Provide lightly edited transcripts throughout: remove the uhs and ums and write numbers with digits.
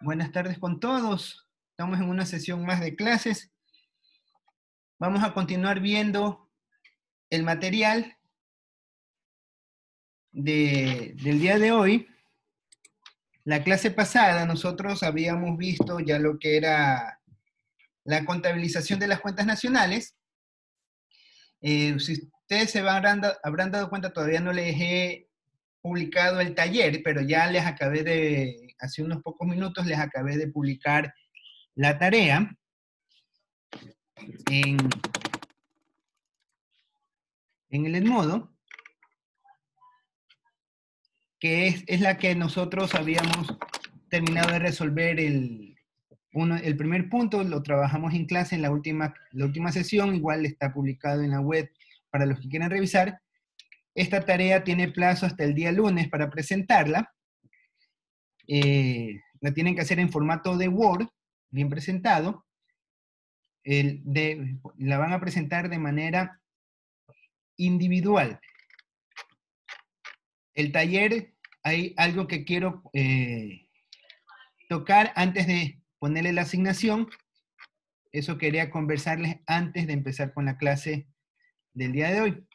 Buenas tardes con todos. Estamos en una sesión más de clases. Vamos a continuar viendo el material del día de hoy. La clase pasada nosotros habíamos visto ya lo que era la contabilización de las cuentas nacionales. Si ustedes habrán dado cuenta, todavía no les he publicado el taller, pero ya les acabé de, hace unos pocos minutos les acabé de publicar la tarea en el Edmodo, que es la que nosotros habíamos terminado de resolver el primer punto, lo trabajamos en clase en la última sesión, igual está publicado en la web para los que quieran revisar. Esta tarea tiene plazo hasta el día lunes para presentarla. La tienen que hacer en formato de Word, bien presentado. La van a presentar de manera individual. El taller, hay algo que quiero tocar antes de ponerle la asignación. Eso quería conversarles antes de empezar con la clase del día de hoy.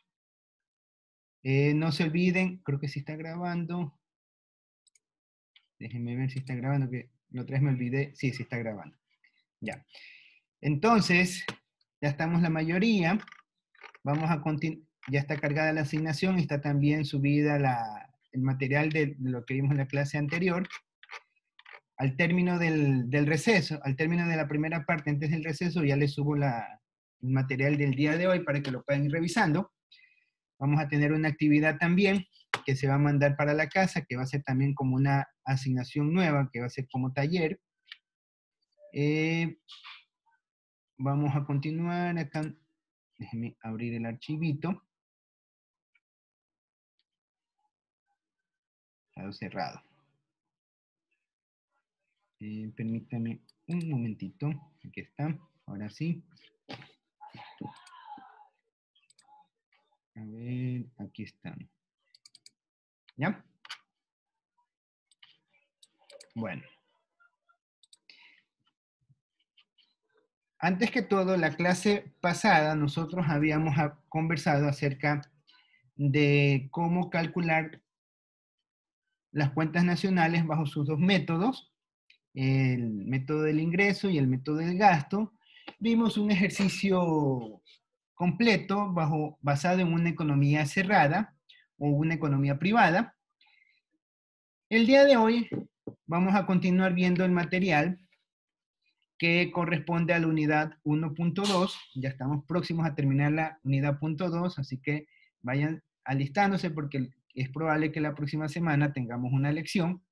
No se olviden, creo que sí está grabando. Déjenme ver si está grabando, que la otra vez me olvidé. Sí, sí está grabando. Ya. Entonces, ya estamos la mayoría. Vamos a continuar. Ya está cargada la asignación y está también subida el material de lo que vimos en la clase anterior. Al término del receso, al término de la primera parte, antes del receso, ya les subo el material del día de hoy para que lo puedan ir revisando. Vamos a tener una actividad también que se va a mandar para la casa, que va a ser también como una asignación nueva, que va a ser como taller. Vamos a continuar acá. Déjenme abrir el archivito. Está cerrado. Permítame un momentito. Aquí está. Ahora sí. A ver, aquí están. ¿Ya? Bueno. Antes que todo, la clase pasada nosotros habíamos conversado acerca de cómo calcular las cuentas nacionales bajo sus dos métodos, el método del ingreso y el método del gasto. Vimos un ejercicio completo basado en una economía cerrada o una economía privada. El día de hoy vamos a continuar viendo el material que corresponde a la unidad 1.2. Ya estamos próximos a terminar la unidad 2, así que vayan alistándose porque es probable que la próxima semana tengamos una lección.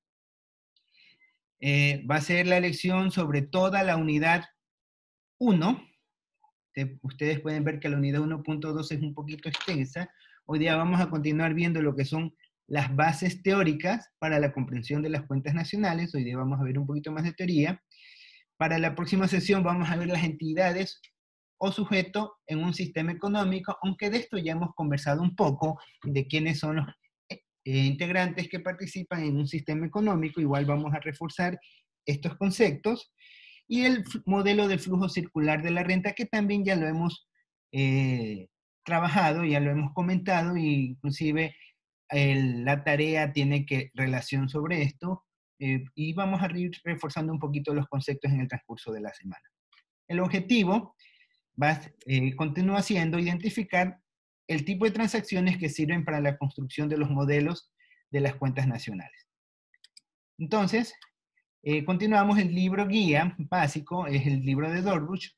Va a ser la lección sobre toda la unidad 1. Ustedes pueden ver que la unidad 1.2 es un poquito extensa. Hoy día vamos a continuar viendo lo que son las bases teóricas para la comprensión de las cuentas nacionales. Hoy día vamos a ver un poquito más de teoría. Para la próxima sesión vamos a ver las entidades o sujetos en un sistema económico, aunque de esto ya hemos conversado un poco, de quiénes son los integrantes que participan en un sistema económico. Igual vamos a reforzar estos conceptos. Y el modelo de flujo circular de la renta, que también ya lo hemos trabajado, ya lo hemos comentado, e inclusive la tarea tiene relación sobre esto, y vamos a ir reforzando un poquito los conceptos en el transcurso de la semana. El objetivo continúa siendo identificar el tipo de transacciones que sirven para la construcción de los modelos de las cuentas nacionales. Entonces, continuamos. El libro guía básico es el libro de Dorbuch.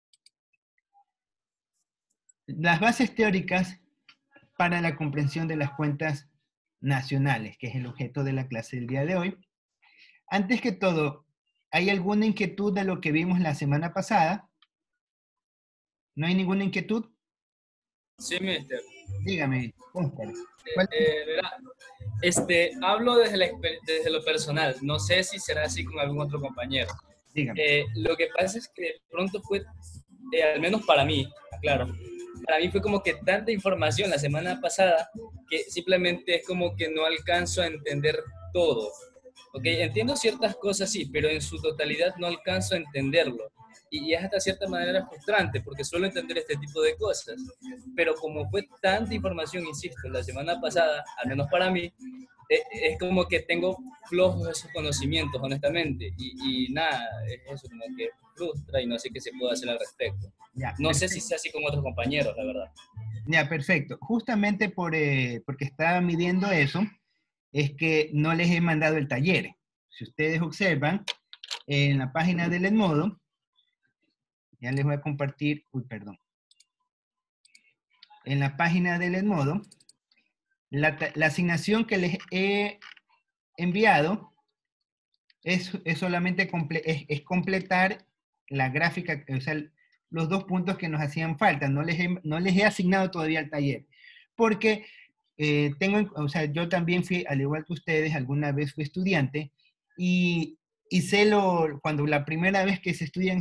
Las bases teóricas para la comprensión de las cuentas nacionales, que es el objeto de la clase del día de hoy. Antes que todo, ¿hay alguna inquietud de lo que vimos la semana pasada? ¿No hay ninguna inquietud? Sí, mister. Dígame, Óscar. Hablo desde lo personal. No sé si será así con algún otro compañero. Dígame. Lo que pasa es que de pronto fue, al menos para mí, claro, para mí fue como que tanta información la semana pasada que simplemente es como que no alcanzo a entender todo. Ok, entiendo ciertas cosas, sí, pero en su totalidad no alcanzo a entenderlo. Y es hasta cierta manera frustrante, porque suelo entender este tipo de cosas. Pero como fue tanta información, insisto, la semana pasada, al menos para mí, es como que tengo flojos esos conocimientos, honestamente. Y nada, es eso como que frustra y no sé qué se puede hacer al respecto. Ya, No sé si perfecto. sea así con otros compañeros, la verdad. Ya, perfecto. Justamente porque estaba midiendo eso, es que no les he mandado el taller. Si ustedes observan, en la página del Edmodo, ya les voy a compartir, uy, perdón. En la página del Edmodo, la asignación que les he enviado es solamente es completar la gráfica, o sea, los 2 puntos que nos hacían falta. No les he asignado todavía el taller, porque o sea, yo también fui, al igual que ustedes, alguna vez fui estudiante, y, y sé cuando la primera vez que se estudian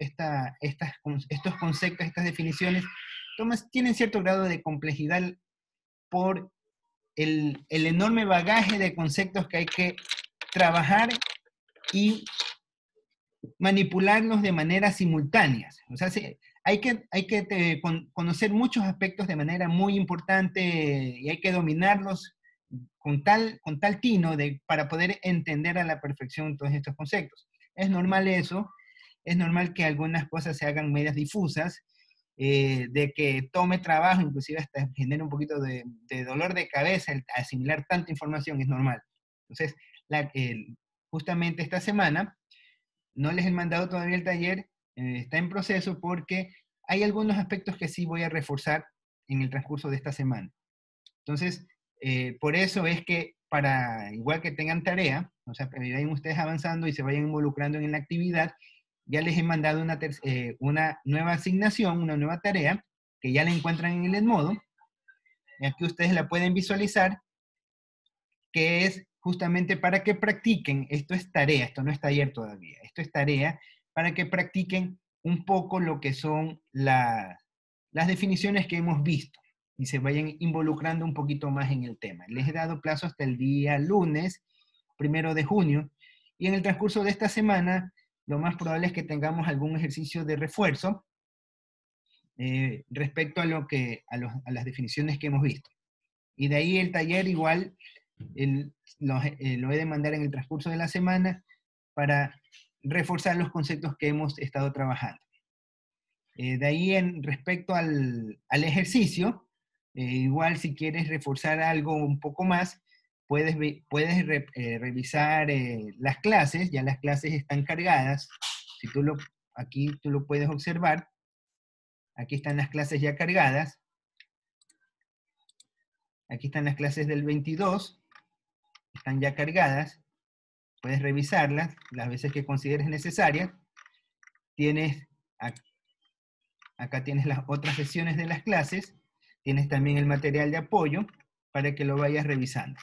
estos conceptos, estas definiciones, tienen cierto grado de complejidad por el enorme bagaje de conceptos que hay que trabajar y manipularlos de manera simultáneas. O sea, hay que conocer muchos aspectos de manera muy importante y hay que dominarlos con tal tino para poder entender a la perfección todos estos conceptos. Es normal eso, es normal que algunas cosas se hagan medias difusas, de que tome trabajo, inclusive hasta genere un poquito de dolor de cabeza el asimilar tanta información, es normal. Entonces, justamente esta semana, no les he mandado todavía el taller, está en proceso porque hay algunos aspectos que sí voy a reforzar en el transcurso de esta semana. Entonces, por eso es que igual que tengan tarea, o sea, que vayan ustedes avanzando y se vayan involucrando en la actividad, ya les he mandado una nueva asignación, una nueva tarea, que ya la encuentran en el Edmodo, y aquí ustedes la pueden visualizar, que es justamente para que practiquen, esto es tarea, esto no es taller todavía, esto es tarea para que practiquen un poco lo que son las definiciones que hemos visto y se vayan involucrando un poquito más en el tema. Les he dado plazo hasta el día lunes, 1 de junio, y en el transcurso de esta semana, lo más probable es que tengamos algún ejercicio de refuerzo respecto a las definiciones que hemos visto. Y de ahí el taller igual lo he de mandar en el transcurso de la semana para reforzar los conceptos que hemos estado trabajando. De ahí respecto al ejercicio, igual si quieres reforzar algo un poco más, puedes revisar las clases, ya las clases están cargadas, aquí tú lo puedes observar, aquí están las clases ya cargadas, aquí están las clases del 22, están ya cargadas, puedes revisarlas las veces que consideres necesarias. Acá tienes las otras sesiones de las clases, tienes también el material de apoyo para que lo vayas revisando.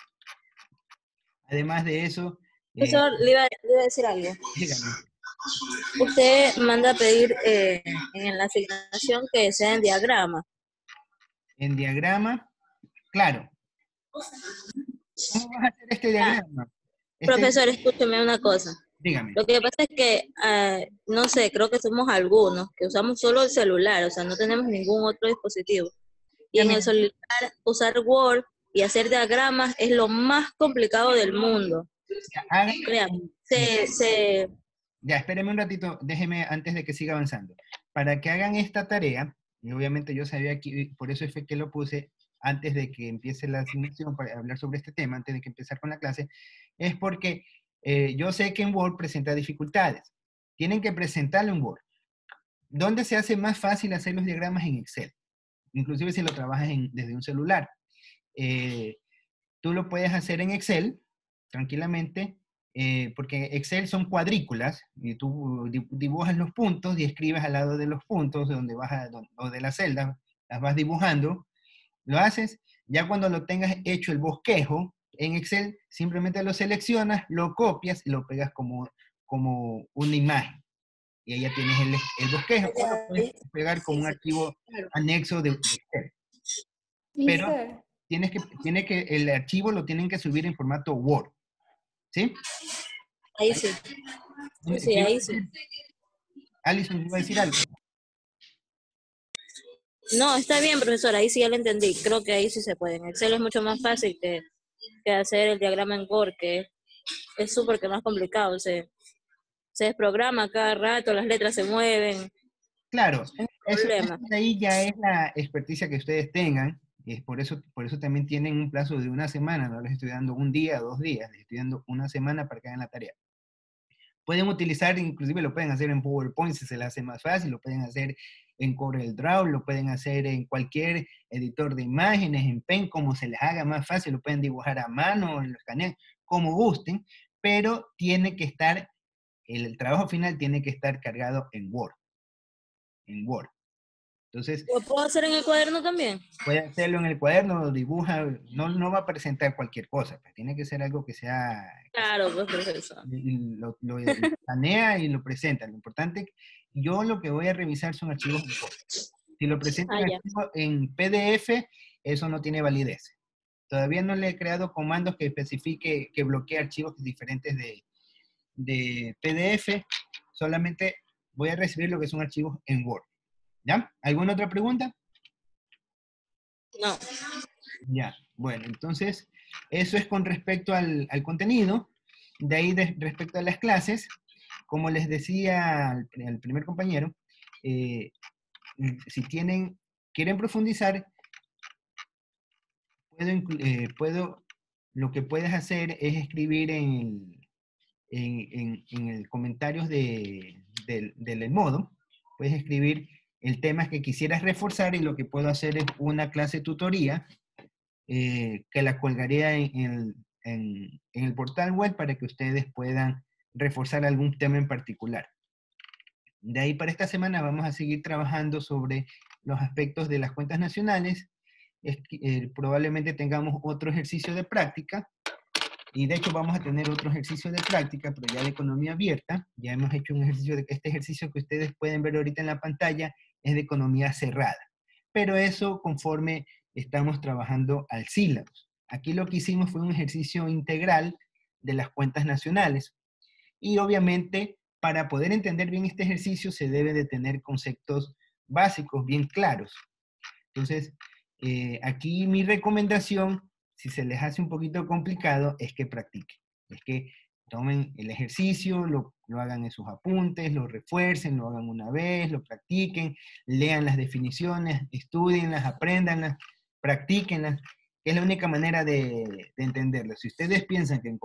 Además de eso, Profesor, le iba a decir algo. dígame. Usted manda a pedir en la asignación que sea en diagrama. En diagrama, claro. ¿Cómo vas a hacer este diagrama? Profesor, escúcheme una cosa. Dígame. Lo que pasa es que, no sé, creo que somos algunos que usamos solo el celular, o sea, no tenemos ningún otro dispositivo. Y en el celular, usar Word y hacer diagramas es lo más complicado del mundo. Créame. Ya, espéreme un ratito, déjeme antes de que siga avanzando. Para que hagan esta tarea, y obviamente yo sabía aquí, por eso fue que lo puse antes de que empiece la asignación para hablar sobre este tema, antes de que empezar con la clase, es porque yo sé que en Word presenta dificultades. Tienen que presentarlo en Word. ¿Dónde se hace más fácil hacer los diagramas? En Excel. Inclusive si lo trabajas desde un celular. Tú lo puedes hacer en Excel, tranquilamente, porque Excel son cuadrículas, y tú dibujas los puntos y escribes al lado de los puntos, o de las celdas, las vas dibujando, lo haces, ya cuando lo tengas hecho el bosquejo, en Excel simplemente lo seleccionas, lo copias y lo pegas como una imagen. Y ahí ya tienes el bosquejo, o lo puedes pegar como un archivo anexo de Excel. Pero el archivo lo tienen que subir en formato Word. ¿Sí? Ahí sí. Sí, sí, ahí sí. Alison, ¿iba a decir algo? No, está bien, profesor, ahí sí ya lo entendí. Creo que ahí sí se puede. En Excel es mucho más fácil que hacer el diagrama en Word, que es súper que más complicado. Se desprograma cada rato, las letras se mueven. Claro, Es un eso problema. de ahí ya es la experticia que ustedes tengan, y es por eso también tienen un plazo de una semana, no les estoy dando un día, 2 días, les estoy dando una semana para que hagan la tarea. Pueden utilizar, inclusive lo pueden hacer en PowerPoint si se les hace más fácil, lo pueden hacer en CorelDRAW, lo pueden hacer en cualquier editor de imágenes, en Paint, como se les haga más fácil, lo pueden dibujar a mano, lo escanean, como gusten, pero tiene que estar, el trabajo final tiene que estar cargado en Word. En Word. Entonces, ¿Lo puedo hacer en el cuaderno también? puede hacerlo en el cuaderno, lo dibuja, no va a presentar cualquier cosa, pues tiene que ser algo que sea, Claro, pues, profesor. lo escanea y lo presenta. Lo importante, yo lo que voy a revisar son archivos en Word. Si lo presentan Ah, ya. en PDF, eso no tiene validez. Todavía no le he creado comandos que especifique, que bloquee archivos diferentes de PDF, solamente voy a recibir lo que son archivos en Word. ¿Ya? ¿Alguna otra pregunta? No. Ya, bueno, entonces eso es con respecto al contenido. De ahí, respecto a las clases, como les decía al primer compañero, eh, si quieren profundizar, lo que puedes hacer es escribir en el comentarios del modo, puedes escribir el tema que quisieras reforzar y lo que puedo hacer es una clase tutoría que la colgaría en el portal web para que ustedes puedan reforzar algún tema en particular. De ahí para esta semana vamos a seguir trabajando sobre los aspectos de las cuentas nacionales. Probablemente tengamos otro ejercicio de práctica y de hecho vamos a tener otro ejercicio de práctica, pero ya de economía abierta. Ya hemos hecho un ejercicio, este ejercicio que ustedes pueden ver ahorita en la pantalla es de economía cerrada. Pero eso conforme estamos trabajando al sílabus. Aquí lo que hicimos fue un ejercicio integral de las cuentas nacionales. Y obviamente, para poder entender bien este ejercicio, se debe de tener conceptos básicos bien claros. Entonces, aquí mi recomendación, si se les hace un poquito complicado, es que practiquen. Es que tomen el ejercicio, lo hagan en sus apuntes, lo refuercen, lo hagan una vez, lo practiquen, lean las definiciones, estudienlas, apréndanlas, practíquenlas, que es la única manera de entenderlo. Si ustedes piensan que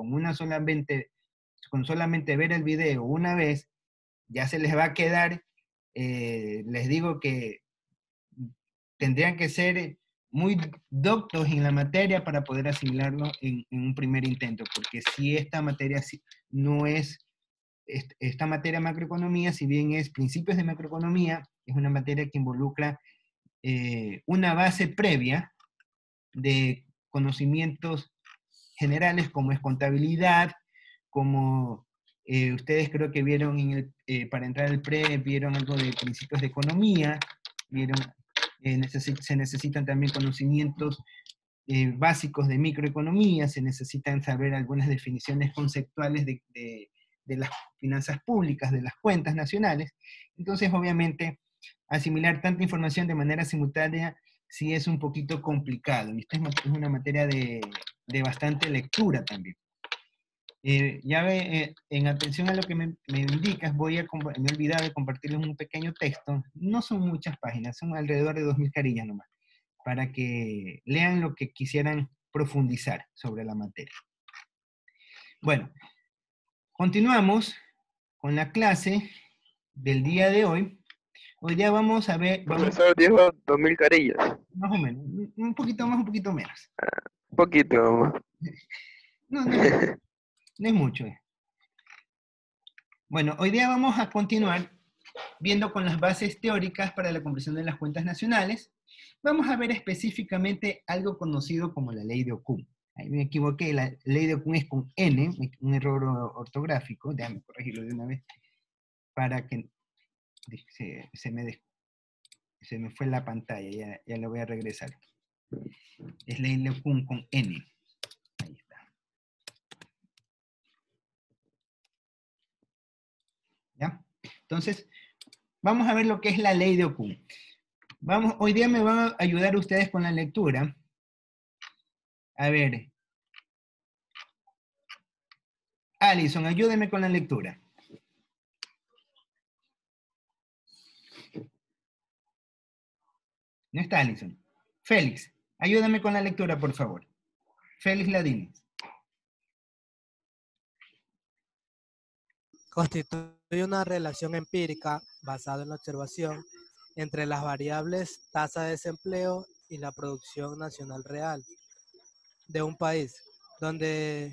con solamente ver el video una vez, ya se les va a quedar, les digo que tendrían que ser muy doctos en la materia para poder asimilarlo en un primer intento, porque si esta materia no es, esta materia macroeconomía, si bien es principios de macroeconomía, es una materia que involucra una base previa de conocimientos generales como es contabilidad, como ustedes creo que vieron para entrar al pre, vieron algo de principios de economía, vieron, se necesitan también conocimientos básicos de microeconomía, se necesitan saber algunas definiciones conceptuales de las finanzas públicas, de las cuentas nacionales. Entonces, obviamente, asimilar tanta información de manera simultánea sí es un poquito complicado. Y esta es una materia de bastante lectura también. Ya ve, en atención a lo que me indicas, me he olvidado de compartirles un pequeño texto. No son muchas páginas, son alrededor de 2000 carillas nomás, para que lean lo que quisieran profundizar sobre la materia. Bueno, continuamos con la clase del día de hoy. Hoy día vamos a ver... Profesor dijo 2000 carillas. Más o menos, un poquito más, un poquito menos. Un poquito más. No es mucho. Bueno, hoy día vamos a continuar viendo con las bases teóricas para la comprensión de las cuentas nacionales. Vamos a ver específicamente algo conocido como la ley de Okun. Ahí me equivoqué, la ley de Okun es con N, un error ortográfico, déjame corregirlo de una vez, para que se me fue la pantalla, ya lo voy a regresar. Es ley de Okun con N. Ahí está. Entonces, vamos a ver lo que es la ley de Okun. Hoy día me van a ayudar ustedes con la lectura. A ver. Alison, ayúdeme con la lectura. No está Alison. Félix, ayúdame con la lectura, por favor. Félix Ladines. Constituye una relación empírica basada en la observación entre las variables tasa de desempleo y la producción nacional real de un país, donde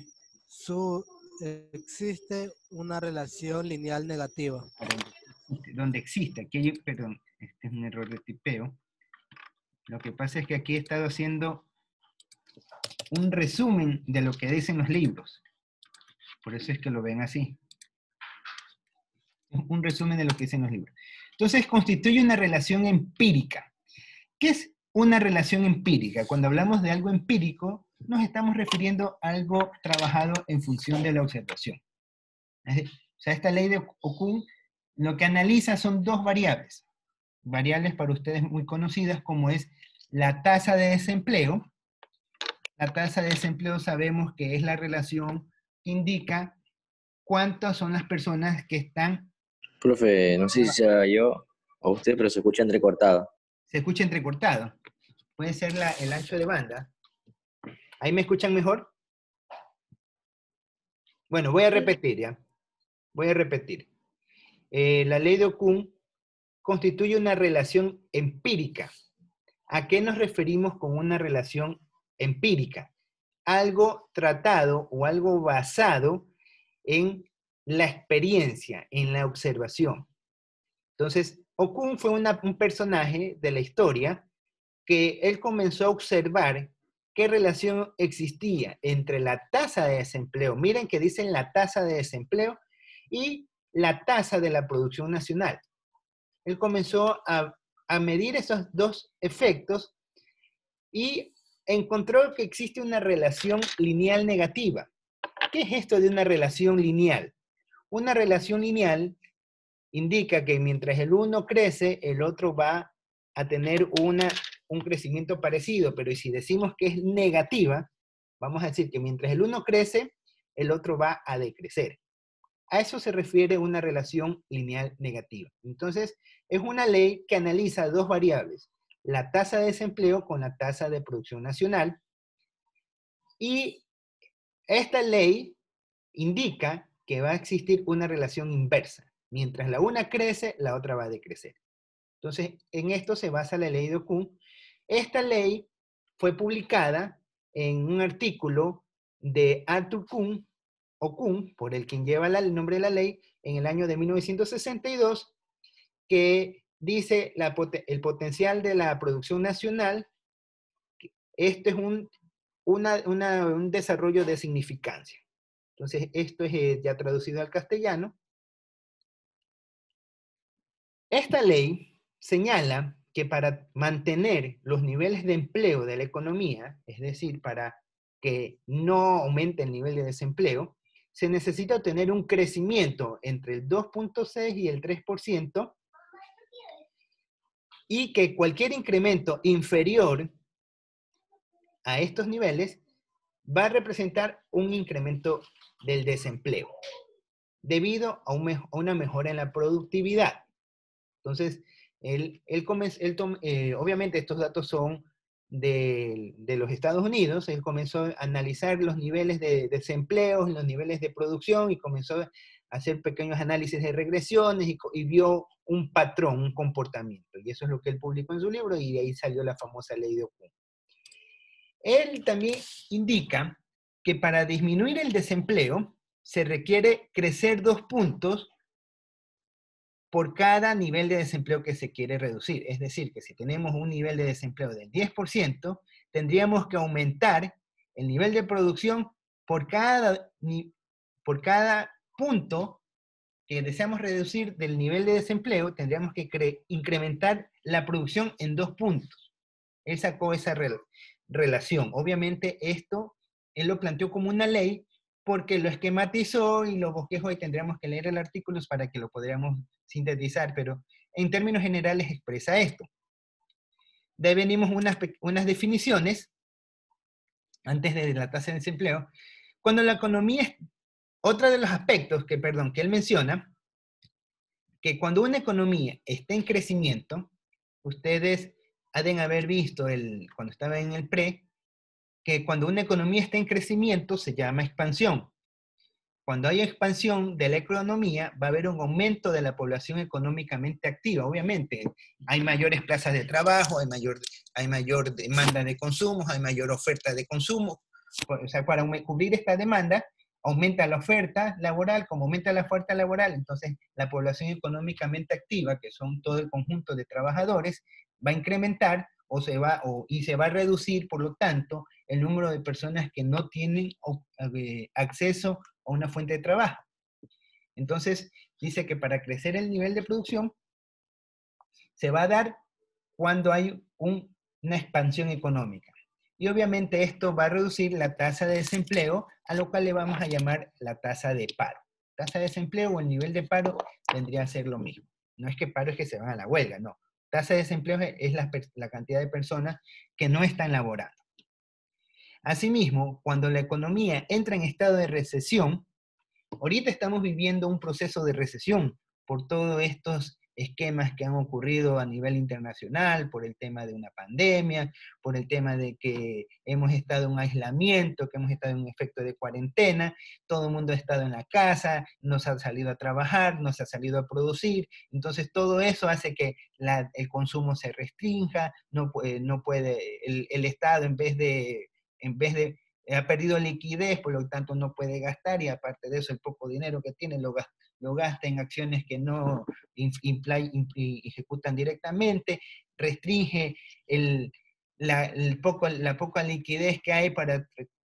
existe una relación lineal negativa. Donde existe, aquí hay, perdón, este es un error de tipeo. Lo que pasa es que aquí he estado haciendo un resumen de lo que dicen los libros. Por eso es que lo ven así. Un resumen de lo que dicen los libros. Entonces, constituye una relación empírica. ¿Qué es una relación empírica? Cuando hablamos de algo empírico, nos estamos refiriendo a algo trabajado en función de la observación. O sea, esta ley de Okun lo que analiza son dos variables. Variables para ustedes muy conocidas, como es la tasa de desempleo. La tasa de desempleo sabemos que es la relación que indica cuántas son las personas que están... Profe, no sé si sea yo o usted, pero se escucha entrecortado. Se escucha entrecortado. Puede ser el ancho de banda. ¿Ahí me escuchan mejor? Bueno, voy a repetir ya. Voy a repetir. La ley de Okun constituye una relación empírica. ¿A qué nos referimos con una relación empírica? Algo tratado o algo basado en la experiencia, en la observación. Entonces, Okun fue un personaje de la historia que él comenzó a observar qué relación existía entre la tasa de desempleo, miren que dicen la tasa de desempleo, y la tasa de la producción nacional. Él comenzó a medir esos dos efectos y encontró que existe una relación lineal negativa. ¿Qué es esto de una relación lineal? Una relación lineal indica que mientras el uno crece, el otro va a tener un crecimiento parecido, pero si decimos que es negativa, vamos a decir que mientras el uno crece, el otro va a decrecer. A eso se refiere una relación lineal negativa. Entonces, es una ley que analiza dos variables, la tasa de desempleo con la tasa de producción nacional, y esta ley indica que va a existir una relación inversa. Mientras la una crece, la otra va a decrecer. Entonces, en esto se basa la ley de Okun. Esta ley fue publicada en un artículo de Arthur Okun, por el quien lleva el nombre de la ley, en el año de 1962, que dice el potencial de la producción nacional. Esto es un desarrollo de significancia. Entonces, esto es ya traducido al castellano. Esta ley señala que para mantener los niveles de empleo de la economía, es decir, para que no aumente el nivel de desempleo, se necesita tener un crecimiento entre el 2.6 y el 3%, y que cualquier incremento inferior a estos niveles va a representar un incremento del desempleo, debido a una mejora en la productividad. Entonces, obviamente estos datos son de los Estados Unidos. Él comenzó a analizar los niveles de desempleo, los niveles de producción, y comenzó a hacer pequeños análisis de regresiones y vio un patrón, un comportamiento. Y eso es lo que él publicó en su libro, y de ahí salió la famosa ley de Okun. Él también indica que para disminuir el desempleo se requiere crecer 2 puntos por cada nivel de desempleo que se quiere reducir. Es decir, que si tenemos un nivel de desempleo del 10%, tendríamos que aumentar el nivel de producción por cada punto que deseamos reducir del nivel de desempleo. Tendríamos que incrementar la producción en 2 puntos. Él sacó esa relación. Obviamente esto, él lo planteó como una ley porque lo esquematizó y lo bosquejó y tendríamos que leer el artículo para que lo podríamos sintetizar, pero en términos generales expresa esto. De ahí venimos unas definiciones, antes de la tasa de desempleo. Cuando la economía es, otro de los aspectos que él menciona, que cuando una economía está en crecimiento, ustedes han haber visto cuando estaba en el que cuando una economía está en crecimiento se llama expansión. Cuando hay expansión de la economía, va a haber un aumento de la población económicamente activa. Obviamente, hay mayores plazas de trabajo, hay mayor demanda de consumos, hay mayor oferta de consumo. O sea, para cubrir esta demanda, aumenta la oferta laboral. Como aumenta la oferta laboral, entonces la población económicamente activa, que son todo el conjunto de trabajadores, va a incrementar y se va a reducir, por lo tanto, el número de personas que no tienen acceso a una fuente de trabajo. Entonces, dice que para crecer el nivel de producción se va a dar cuando hay una expansión económica. Y obviamente esto va a reducir la tasa de desempleo, a lo cual le vamos a llamar la tasa de paro. Tasa de desempleo o el nivel de paro vendría a ser lo mismo. No es que paro es que se van a la huelga, no. Tasa de desempleo es la cantidad de personas que no están laborando. Asimismo, cuando la economía entra en estado de recesión, ahorita estamos viviendo un proceso de recesión por todos estos esquemas que han ocurrido a nivel internacional, por el tema de una pandemia, por el tema de que hemos estado en un aislamiento, que hemos estado en un efecto de cuarentena, todo el mundo ha estado en la casa, no se ha salido a trabajar, no se ha salido a producir, entonces todo eso hace que el consumo se restrinja, no puede el Estado en vez de ha perdido liquidez, por lo tanto no puede gastar, y aparte de eso el poco dinero que tiene lo gasta en acciones que no ejecutan directamente, restringe la poca liquidez que hay para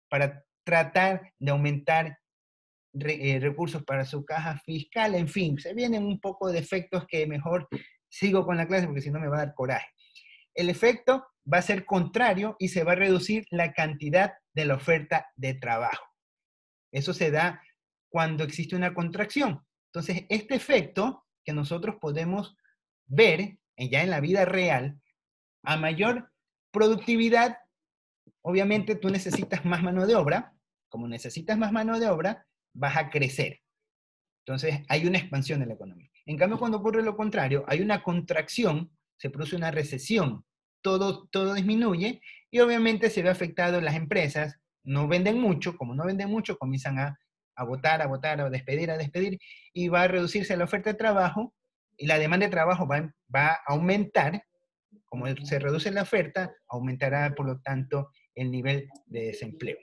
tratar de aumentar recursos para su caja fiscal, en fin, se vienen un poco de efectos que mejor sigo con la clase porque si no me va a dar coraje. El efecto va a ser contrario y se va a reducir la cantidad de la oferta de trabajo. Eso se da cuando existe una contracción. Entonces, este efecto que nosotros podemos ver ya en la vida real, a mayor productividad, obviamente tú necesitas más mano de obra. Como necesitas más mano de obra, vas a crecer. Entonces, hay una expansión de la economía. En cambio, cuando ocurre lo contrario, hay una contracción, se produce una recesión, todo disminuye y obviamente se ve afectado las empresas, no venden mucho, como no venden mucho, comienzan a votar, a despedir, y va a reducirse la oferta de trabajo y la demanda de trabajo va a aumentar. Como se reduce la oferta, aumentará, por lo tanto, el nivel de desempleo.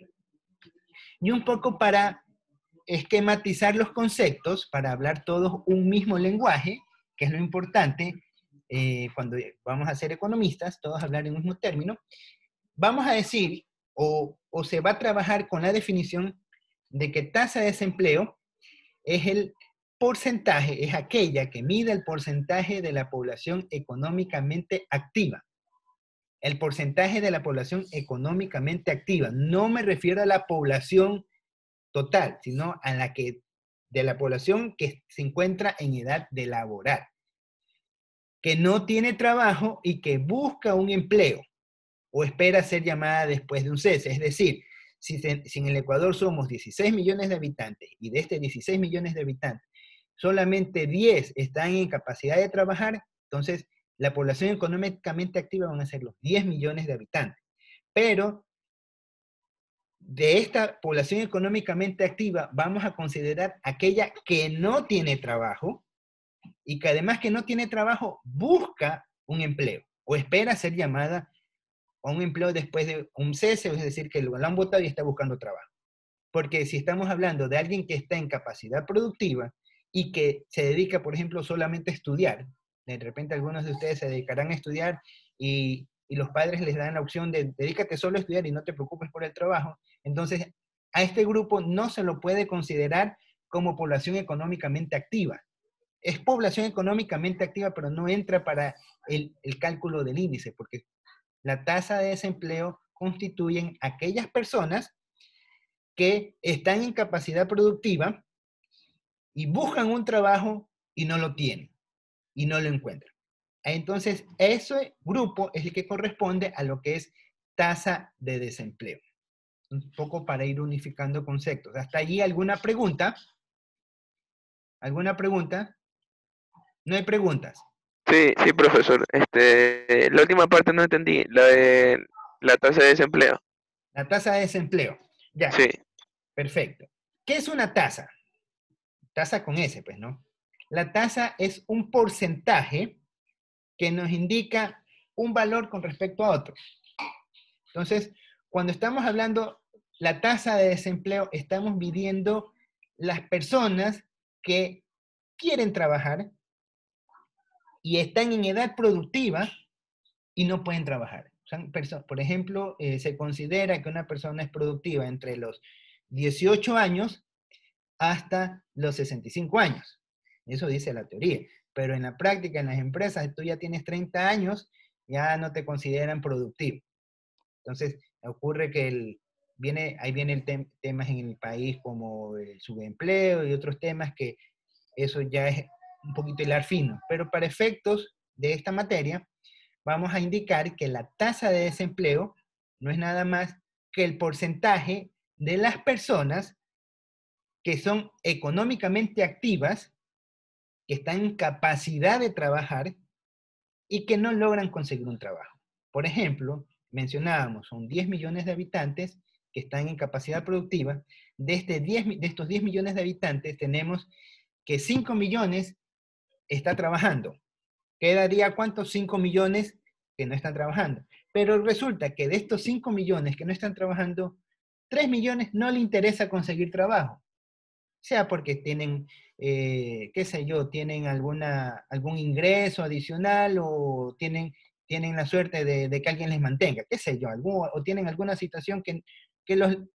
Y un poco para esquematizar los conceptos, para hablar todos un mismo lenguaje, que es lo importante cuando vamos a ser economistas, todos hablar en un mismo término, vamos a decir, o se va a trabajar con la definición de que tasa de desempleo es el porcentaje, es aquella que mide el porcentaje de la población económicamente activa. El porcentaje de la población económicamente activa. No me refiero a la población total, sino a de la población que se encuentra en edad de laborar, que no tiene trabajo y que busca un empleo o espera ser llamada después de un cese. Es decir, si en el Ecuador somos 16 millones de habitantes y de este 16 millones de habitantes solamente 10 están en capacidad de trabajar, entonces la población económicamente activa van a ser los 10 millones de habitantes. Pero de esta población económicamente activa vamos a considerar aquella que no tiene trabajo y que además que no tiene trabajo busca un empleo o espera ser llamada a un empleo después de un cese, es decir, que lo han votado y está buscando trabajo. Porque si estamos hablando de alguien que está en capacidad productiva y que se dedica, por ejemplo, solamente a estudiar, de repente algunos de ustedes se dedicarán a estudiar y los padres les dan la opción de dedícate solo a estudiar y no te preocupes por el trabajo, entonces a este grupo no se lo puede considerar como población económicamente activa. Es población económicamente activa, pero no entra para el cálculo del índice, porque la tasa de desempleo constituyen aquellas personas que están en capacidad productiva y buscan un trabajo y no lo tienen, y no lo encuentran. Entonces, ese grupo es el que corresponde a lo que es tasa de desempleo. Un poco para ir unificando conceptos. ¿Hasta allí alguna pregunta? ¿Alguna pregunta? No hay preguntas. Sí, sí, profesor. La última parte no entendí, la de la tasa de desempleo. La tasa de desempleo. Ya, Sí, perfecto. ¿Qué es una tasa? Tasa con S, pues, ¿no? La tasa es un porcentaje que nos indica un valor con respecto a otro. Entonces, cuando estamos hablando la tasa de desempleo, estamos midiendo las personas que quieren trabajar y están en edad productiva y no pueden trabajar. Por ejemplo, se considera que una persona es productiva entre los 18 años hasta los 65 años. Eso dice la teoría. Pero en la práctica, en las empresas, tú ya tienes 30 años, ya no te consideran productivo. Entonces, ocurre que ahí vienen temas en el país como el subempleo y otros temas que eso ya es un poquito hilar fino. Pero para efectos de esta materia, vamos a indicar que la tasa de desempleo no es nada más que el porcentaje de las personas que son económicamente activas, que están en capacidad de trabajar y que no logran conseguir un trabajo. Por ejemplo, mencionábamos, son 10 millones de habitantes que están en capacidad productiva. De estos 10 millones de habitantes tenemos que 5 millones está trabajando. ¿Quedaría cuántos? 5 millones que no están trabajando. Pero resulta que de estos 5 millones que no están trabajando, 3 millones no le interesa conseguir trabajo. Sea porque tienen, qué sé yo, tienen algún ingreso adicional o tienen la suerte de que alguien les mantenga, qué sé yo, o tienen alguna situación que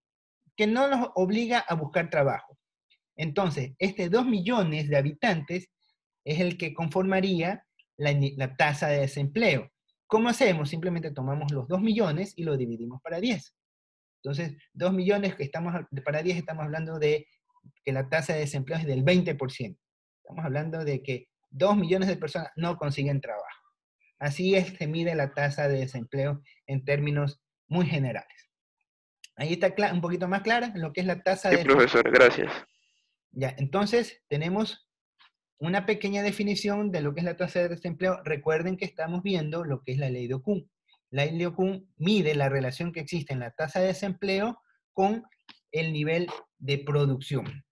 no los obliga a buscar trabajo. Entonces, 2 millones de habitantes es el que conformaría la tasa de desempleo. ¿Cómo hacemos? Simplemente tomamos los 2 millones y lo dividimos para 10. Entonces, 2 millones para 10 estamos hablando de que la tasa de desempleo es del 20%. Estamos hablando de que 2 millones de personas no consiguen trabajo. Así es, se mide la tasa de desempleo en términos muy generales. Ahí está un poquito más clara lo que es la tasa sí, de desempleo. profesor, gracias. Ya, entonces tenemos una pequeña definición de lo que es la tasa de desempleo. Recuerden que estamos viendo lo que es la ley de Okun. La ley de Okun mide la relación que existe en la tasa de desempleo con el nivel de producción.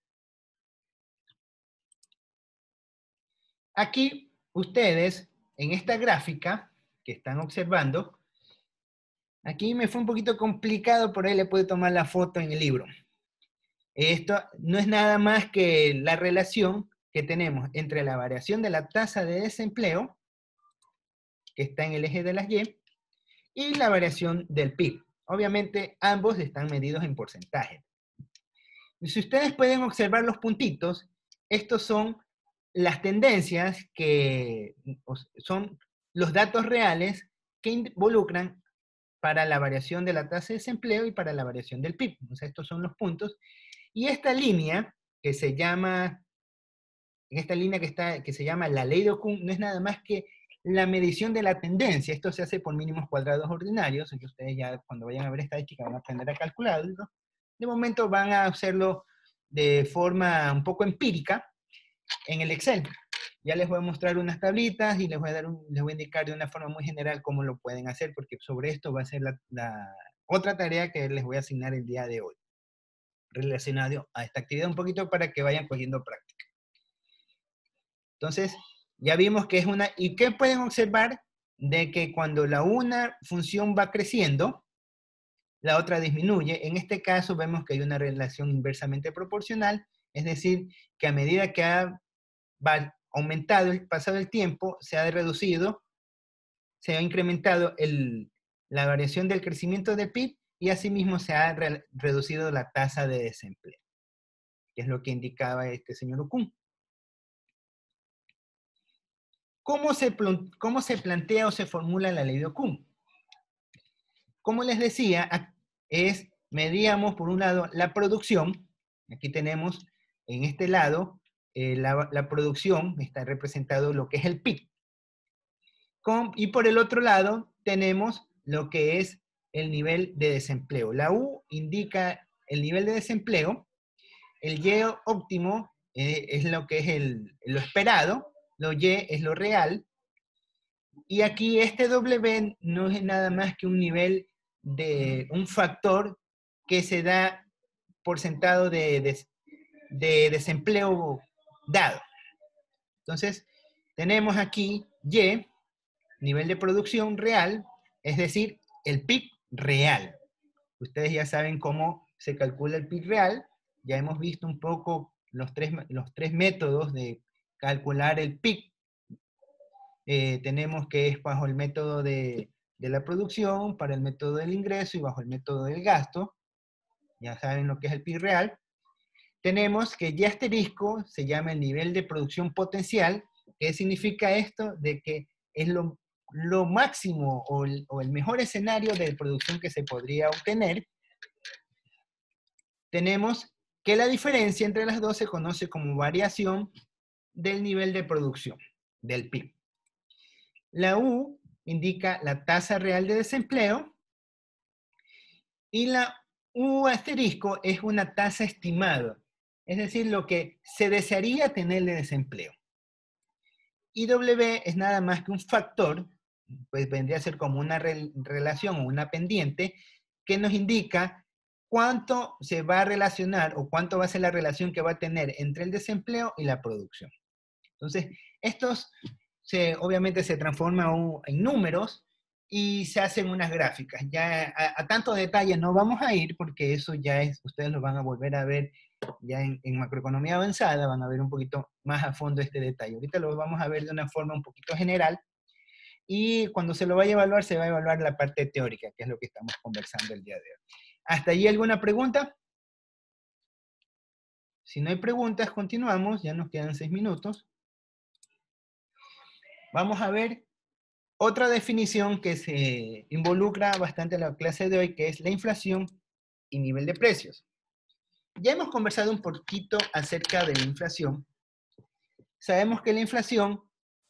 Aquí ustedes, en esta gráfica que están observando, aquí me fue un poquito complicado, por ahí le puedo tomar la foto en el libro. Esto no es nada más que la relación que tenemos entre la variación de la tasa de desempleo, que está en el eje de las y la variación del PIB. Obviamente, ambos están medidos en porcentaje. Y si ustedes pueden observar los puntitos, estos son las tendencias que son los datos reales que involucran para la variación de la tasa de desempleo y para la variación del PIB. O sea, estos son los puntos. Y esta línea que se llama, que se llama la ley de Okun, no es nada más que la medición de la tendencia. Esto se hace por mínimos cuadrados ordinarios, que ustedes ya cuando vayan a ver estadística van a aprender a calcularlo. De momento van a hacerlo de forma un poco empírica en el Excel. Ya les voy a mostrar unas tablitas y les voy a indicar de una forma muy general cómo lo pueden hacer, porque sobre esto va a ser la otra tarea que les voy a asignar el día de hoy, relacionado a esta actividad un poquito para que vayan cogiendo práctica. Entonces, ya vimos que es una, ¿y qué pueden observar? De que cuando una función va creciendo, la otra disminuye. En este caso vemos que hay una relación inversamente proporcional, es decir, que a medida que ha aumentado el pasado del tiempo, se ha reducido, se ha incrementado la variación del crecimiento del PIB y asimismo se ha reducido la tasa de desempleo, que es lo que indicaba este señor Okun. ¿Cómo se plantea o se formula la ley de Okun? Como les decía, es medíamos por un lado la producción. Aquí tenemos en este lado la producción, está representado lo que es el PIB. Y por el otro lado tenemos lo que es el nivel de desempleo. La U indica el nivel de desempleo, el Y óptimo es lo que es lo esperado, lo Y es lo real, y aquí este W no es nada más que un nivel de un factor que se da por sentado de desempleo dado. Entonces, tenemos aquí Y, nivel de producción real, es decir, el PIB real. Ustedes ya saben cómo se calcula el PIB real. Ya hemos visto un poco los tres métodos de calcular el PIB. Tenemos que es bajo el método de la producción, para el método del ingreso y bajo el método del gasto. Ya saben lo que es el PIB real. Tenemos que Y asterisco se llama el nivel de producción potencial. ¿Qué significa esto? De que es lo máximo o el mejor escenario de producción que se podría obtener. Tenemos que la diferencia entre las dos se conoce como variación del nivel de producción, del PIB. La U indica la tasa real de desempleo y la U asterisco es una tasa estimada, es decir, lo que se desearía tener de desempleo. Y W es nada más que un factor, pues vendría a ser como una relación o una pendiente, que nos indica cuánto se va a relacionar o cuánto va a ser la relación que va a tener entre el desempleo y la producción. Entonces, estos obviamente se transforman en números y se hacen unas gráficas. Ya a tantos detalles no vamos a ir porque eso ya ustedes lo van a volver a ver ya en macroeconomía avanzada, van a ver un poquito más a fondo este detalle. Ahorita lo vamos a ver de una forma un poquito general y cuando se lo vaya a evaluar, se va a evaluar la parte teórica, que es lo que estamos conversando el día de hoy. ¿Hasta allí alguna pregunta? Si no hay preguntas, continuamos, ya nos quedan 6 minutos. Vamos a ver otra definición que se involucra bastante en la clase de hoy, que es la inflación y nivel de precios. Ya hemos conversado un poquito acerca de la inflación. Sabemos que la inflación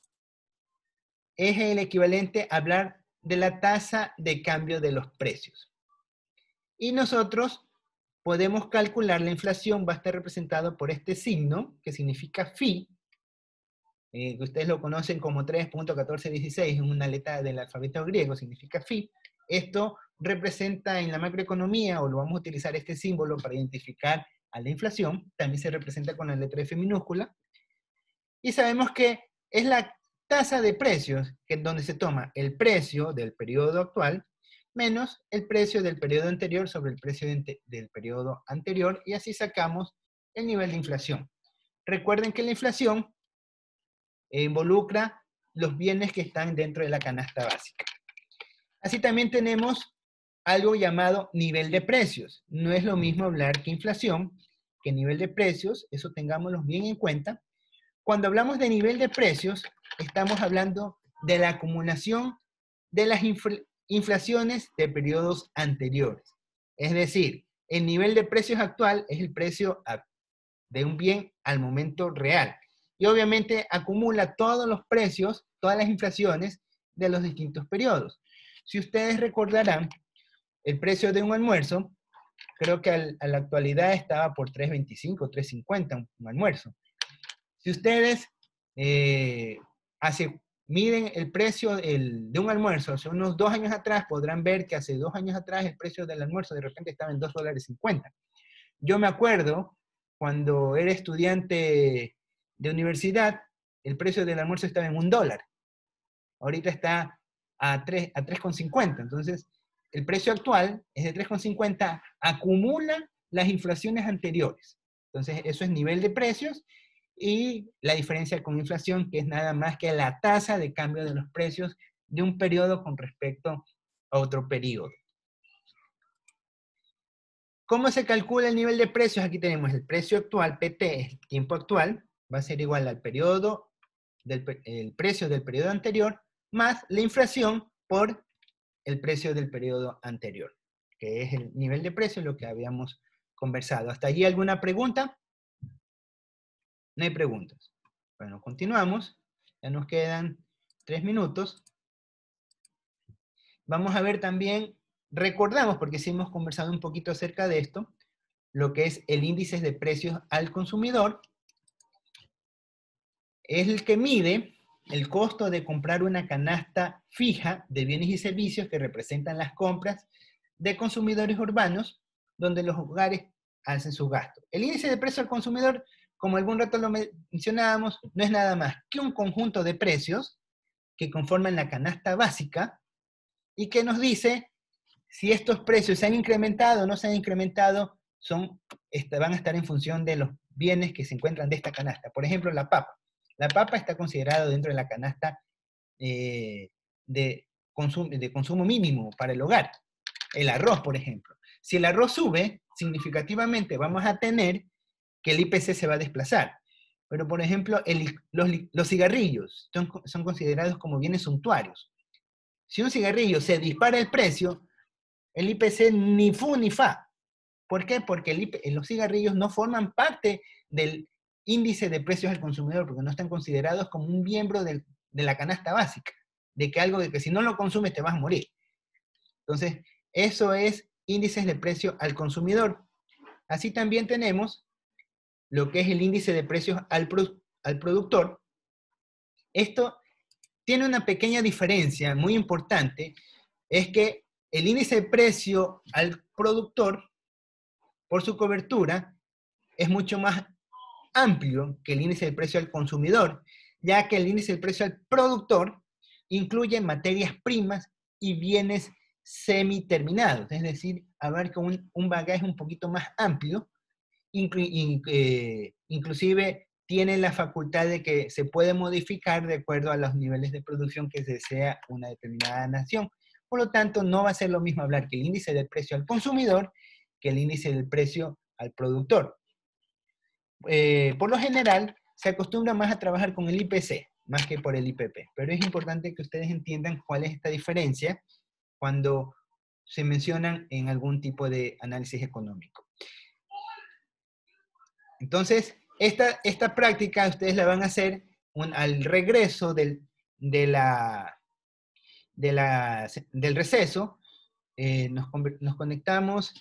es el equivalente a hablar de la tasa de cambio de los precios. Y nosotros podemos calcular la inflación, va a estar representado por este signo, que significa phi, que ustedes lo conocen como 3.1416, es una letra del alfabeto griego, significa phi. Esto representa en la macroeconomía, o lo vamos a utilizar este símbolo para identificar a la inflación, también se representa con la letra F minúscula, y sabemos que es la tasa de precios, que es donde se toma el precio del periodo actual, menos el precio del periodo anterior sobre el precio del periodo anterior, y así sacamos el nivel de inflación. Recuerden que la inflación involucra los bienes que están dentro de la canasta básica. Así también tenemos algo llamado nivel de precios. No es lo mismo hablar que inflación, que nivel de precios, eso tengámoslo bien en cuenta. Cuando hablamos de nivel de precios, estamos hablando de la acumulación de las inflaciones de periodos anteriores. Es decir, el nivel de precios actual es el precio de un bien al momento real. Y obviamente acumula todos los precios, todas las inflaciones de los distintos periodos. Si ustedes recordarán, el precio de un almuerzo, creo que a la actualidad estaba por $3.25, $3.50 un almuerzo. Si ustedes miden el precio de un almuerzo hace unos 2 años atrás, podrán ver que hace 2 años atrás el precio del almuerzo de repente estaba en $2.50. Yo me acuerdo cuando era estudiante de universidad, el precio del almuerzo estaba en $1. Ahorita está a 3,50. Entonces, el precio actual es de 3,50, acumula las inflaciones anteriores. Entonces, eso es nivel de precios y la diferencia con inflación, que es nada más que la tasa de cambio de los precios de un periodo con respecto a otro periodo. ¿Cómo se calcula el nivel de precios? Aquí tenemos el precio actual, PT, es el tiempo actual, va a ser igual al periodo, el precio del periodo anterior, más la inflación por el precio del periodo anterior. que es el nivel de precio, lo que habíamos conversado. ¿Hasta allí alguna pregunta? No hay preguntas. Bueno, continuamos. Ya nos quedan 3 minutos. Vamos a ver también, recordamos, porque sí hemos conversado un poquito acerca de esto, lo que es el índice de precios al consumidor. Es el que mide el costo de comprar una canasta fija de bienes y servicios que representan las compras de consumidores urbanos, donde los hogares hacen sus gastos. El índice de precio al consumidor, como algún rato lo mencionábamos, no es nada más que un conjunto de precios que conforman la canasta básica y que nos dice si estos precios se han incrementado o no se han incrementado, van a estar en función de los bienes que se encuentran de esta canasta. Por ejemplo, la papa. La papa está considerada dentro de la canasta de consumo mínimo para el hogar. El arroz, por ejemplo. Si el arroz sube significativamente, vamos a tener que el IPC se va a desplazar. Pero, por ejemplo, los cigarrillos son considerados como bienes suntuarios. Si un cigarrillo se dispara el precio, el IPC ni fu ni fa. ¿Por qué? Porque los cigarrillos no forman parte del índice de precios al consumidor, porque no están considerados como un miembro de la canasta básica, de que si no lo consumes te vas a morir. Entonces, eso es índices de precio al consumidor. Así también tenemos lo que es el índice de precios al productor. Esto tiene una pequeña diferencia muy importante, es que el índice de precio al productor, por su cobertura, es mucho más amplio que el índice de precio al consumidor, ya que el índice de precio al productor incluye materias primas y bienes semiterminados, es decir, abarca un bagaje un poquito más amplio, inclusive tiene la facultad de que se puede modificar de acuerdo a los niveles de producción que desea una determinada nación. Por lo tanto, no va a ser lo mismo hablar que el índice del precio al consumidor que el índice del precio al productor. Por lo general, se acostumbra más a trabajar con el IPC, más que por el IPP. Pero es importante que ustedes entiendan cuál es esta diferencia cuando se mencionan en algún tipo de análisis económico. Entonces, esta práctica ustedes la van a hacer al regreso del receso. Nos conectamos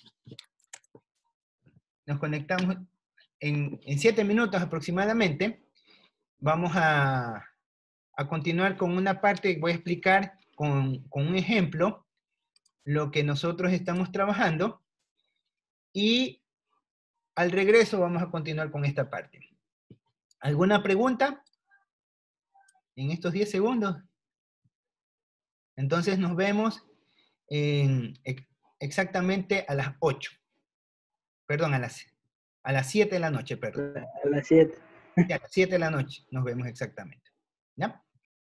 en 7 minutos aproximadamente. Vamos a continuar con una parte, voy a explicar con un ejemplo lo que nosotros estamos trabajando y al regreso vamos a continuar con esta parte. ¿Alguna pregunta en estos 10 segundos? Entonces nos vemos exactamente a las 8. Perdón, a las 7 de la noche, perdón. A las 7. A las 7 de la noche nos vemos exactamente. ¿Ya?